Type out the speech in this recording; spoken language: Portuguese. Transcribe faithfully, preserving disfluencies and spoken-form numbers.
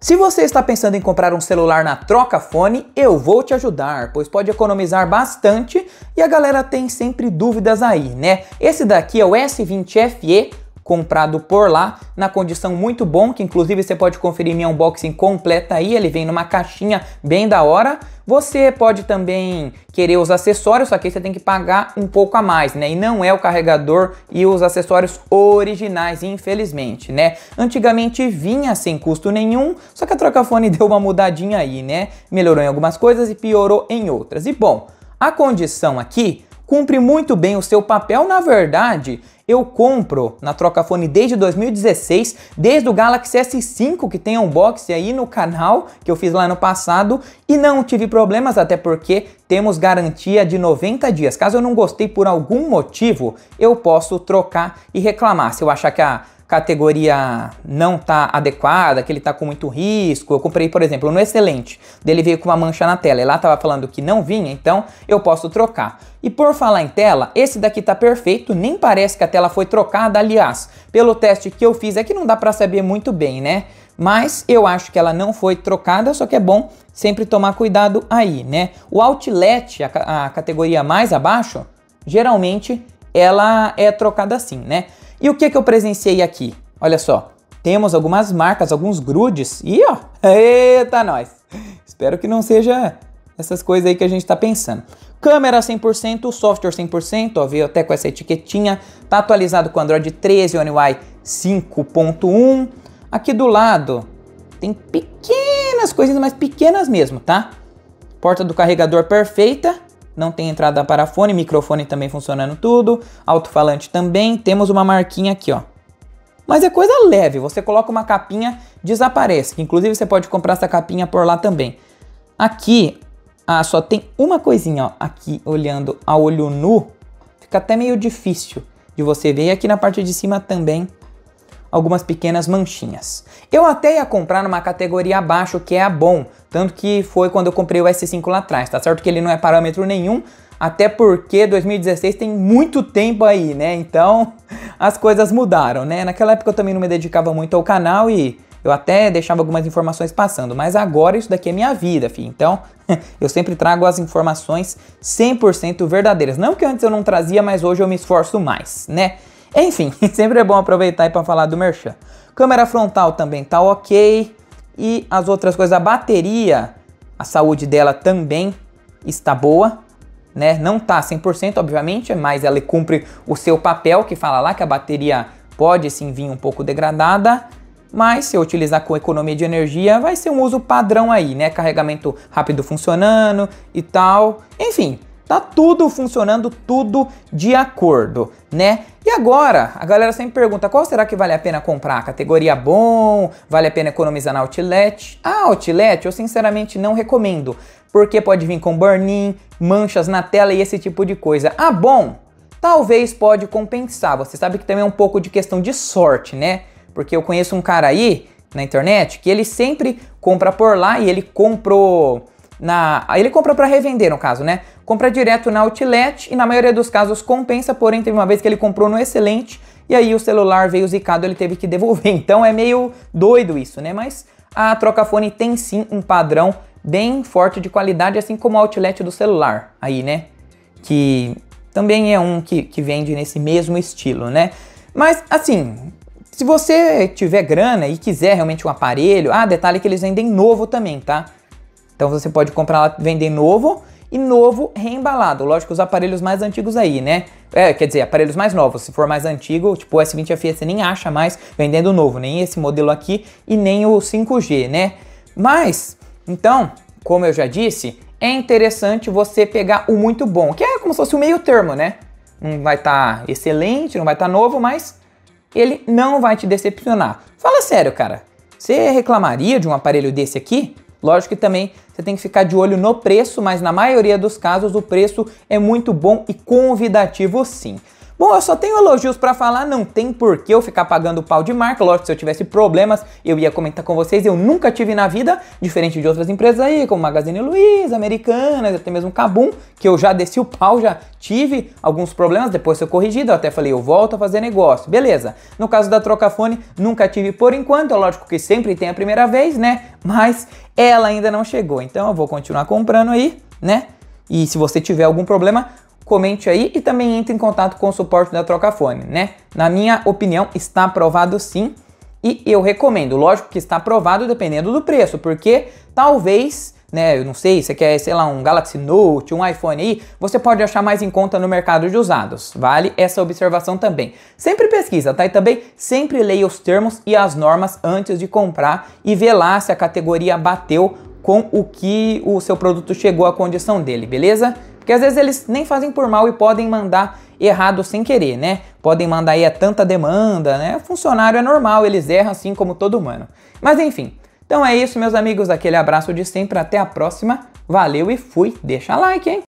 Se você está pensando em comprar um celular na Trocafone, eu vou te ajudar, pois pode economizar bastante e a galera tem sempre dúvidas aí, né? Esse daqui é o S vinte F E, comprado por lá, na condição muito bom, que inclusive você pode conferir minha unboxing completa aí, ele vem numa caixinha bem da hora. Você pode também querer os acessórios, só que você tem que pagar um pouco a mais, né? E não é o carregador e os acessórios originais, infelizmente, né? Antigamente vinha sem custo nenhum, só que a Trocafone deu uma mudadinha aí, né? Melhorou em algumas coisas e piorou em outras. E bom, a condição aqui cumpre muito bem o seu papel. Na verdade, eu compro na Trocafone desde dois mil e dezesseis, desde o Galaxy S cinco, que tem unboxing aí no canal, que eu fiz lá no passado, e não tive problemas, até porque temos garantia de noventa dias. Caso eu não gostei por algum motivo, eu posso trocar e reclamar. Se eu achar que a categoria não tá adequada, que ele tá com muito risco. Eu comprei, por exemplo, no Excelente, dele veio com uma mancha na tela e lá tava falando que não vinha, então eu posso trocar. E por falar em tela, esse daqui tá perfeito, nem parece que a tela foi trocada. Aliás, pelo teste que eu fiz, é que não dá pra saber muito bem, né? Mas eu acho que ela não foi trocada, só que é bom sempre tomar cuidado aí, né? O Outlet, a, a categoria mais abaixo, geralmente ela é trocada assim, né? E o que que eu presenciei aqui? Olha só, temos algumas marcas, alguns grudes e ó, eita nós! Espero que não seja essas coisas aí que a gente tá pensando. Câmera cem por cento, software cem por cento, ó, veio até com essa etiquetinha, tá atualizado com Android treze, One U I cinco ponto um. Aqui do lado tem pequenas coisinhas, mas pequenas mesmo, tá? Porta do carregador perfeita. Não tem entrada para fone, microfone também funcionando tudo, alto-falante também, temos uma marquinha aqui, ó. Mas é coisa leve, você coloca uma capinha, desaparece, que inclusive você pode comprar essa capinha por lá também. Aqui, ah, só tem uma coisinha, ó, aqui olhando a olho nu, fica até meio difícil de você ver, e aqui na parte de cima também, algumas pequenas manchinhas. Eu até ia comprar numa categoria abaixo, que é a bom, tanto que foi quando eu comprei o S cinco lá atrás, tá certo que ele não é parâmetro nenhum, até porque dois mil e dezesseis tem muito tempo aí, né? Então as coisas mudaram, né? Naquela época eu também não me dedicava muito ao canal e eu até deixava algumas informações passando, mas agora isso daqui é minha vida, filho. Então eu sempre trago as informações cem por cento verdadeiras. Não que antes eu não trazia, mas hoje eu me esforço mais, né? Enfim, sempre é bom aproveitar para falar do merchan. Câmera frontal também tá ok. E as outras coisas, a bateria, a saúde dela também está boa, né? Não tá cem por cento, obviamente, mas ela cumpre o seu papel, que fala lá que a bateria pode sim vir um pouco degradada. Mas se eu utilizar com economia de energia, vai ser um uso padrão aí, né? Carregamento rápido funcionando e tal. Enfim, tá tudo funcionando, tudo de acordo, né? E agora, a galera sempre pergunta, qual será que vale a pena comprar? Categoria bom? Vale a pena economizar na Outlet? A Outlet eu sinceramente não recomendo, porque pode vir com burn-in, manchas na tela e esse tipo de coisa. A bom, talvez pode compensar. Você sabe que também é um pouco de questão de sorte, né? Porque eu conheço um cara aí na internet que ele sempre compra por lá e ele comprou... Na, ele compra para revender, no caso, né? Compra direto na Outlet e na maioria dos casos compensa, porém teve uma vez que ele comprou no Excelente e aí o celular veio zicado, ele teve que devolver. Então é meio doido isso, né? Mas a Trocafone tem sim um padrão bem forte de qualidade, assim como o Outlet do celular aí, né? Que também é um que, que vende nesse mesmo estilo, né? Mas assim, se você tiver grana e quiser realmente um aparelho, ah, detalhe que eles vendem novo também, tá? Então você pode comprar lá, vender novo e novo reembalado. Lógico, os aparelhos mais antigos aí, né? É, quer dizer, aparelhos mais novos. Se for mais antigo, tipo o S vinte F E, você nem acha mais vendendo novo. Nem esse modelo aqui e nem o cinco G, né? Mas, então, como eu já disse, é interessante você pegar o muito bom. Que é como se fosse o meio termo, né? Não vai estar tá excelente, não vai estar tá novo, mas ele não vai te decepcionar. Fala sério, cara. Você reclamaria de um aparelho desse aqui? Lógico que também você tem que ficar de olho no preço, mas na maioria dos casos o preço é muito bom e convidativo sim. Bom, eu só tenho elogios pra falar, não tem por que eu ficar pagando pau de marca. Lógico que se eu tivesse problemas, eu ia comentar com vocês. Eu nunca tive na vida, diferente de outras empresas aí, como Magazine Luiza, Americanas, até mesmo Kabum, que eu já desci o pau, já tive alguns problemas, depois foi corrigido, eu até falei, eu volto a fazer negócio, beleza. No caso da Trocafone, nunca tive por enquanto, é lógico que sempre tem a primeira vez, né? Mas ela ainda não chegou, então eu vou continuar comprando aí, né? E se você tiver algum problema, comente aí e também entre em contato com o suporte da Trocafone, né? Na minha opinião, está aprovado sim e eu recomendo. Lógico que está aprovado dependendo do preço, porque talvez, né, eu não sei, você quer, sei lá, um Galaxy Note, um iPhone aí, você pode achar mais em conta no mercado de usados. Vale essa observação também. Sempre pesquisa, tá? E também sempre leia os termos e as normas antes de comprar e vê lá se a categoria bateu com o que o seu produto chegou à condição dele, beleza? Porque às vezes eles nem fazem por mal e podem mandar errado sem querer, né? Podem mandar aí a tanta demanda, né? Funcionário é normal, eles erram assim como todo humano. Mas enfim, então é isso, meus amigos. Aquele abraço de sempre, até a próxima. Valeu e fui. Deixa like, hein?